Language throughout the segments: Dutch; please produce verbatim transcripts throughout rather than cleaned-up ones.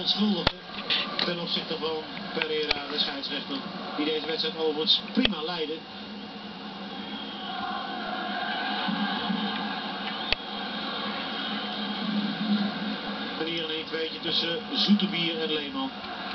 verontschuldigen ten opzichte van Pereira, de scheidsrechter, die deze wedstrijd overigens prima leidde. En hier een een-tweetje tussen Zoeterbier en Leeman.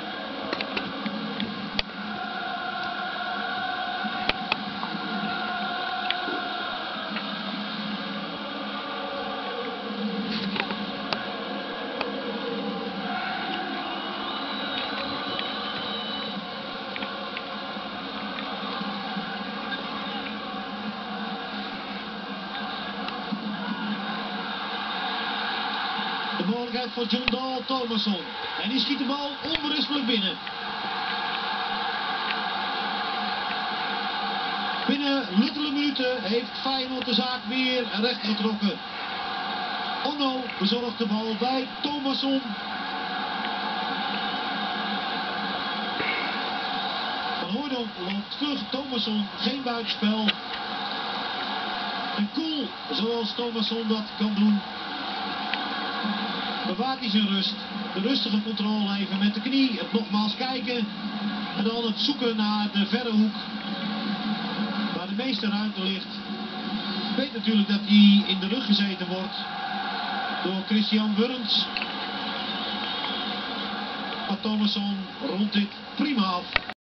De mogelijkheid voor John Dahl Thomasson. En die schiet de bal onberispelijk binnen. Binnen luttele minuten heeft Feyenoord de zaak weer recht getrokken. Onno bezorgt de bal bij Thomasson. Van Hooijdonk loopt terug. Thomasson, geen buitenspel. En cool, zoals Thomasson dat kan doen, bewaart hij zijn rust. De rustige controle even met de knie. Het nogmaals kijken. En dan het zoeken naar de verre hoek. Waar de meeste ruimte ligt. Weet natuurlijk dat hij in de rug gezeten wordt door Christian Wurms. Maar Thomasson rondt dit prima af.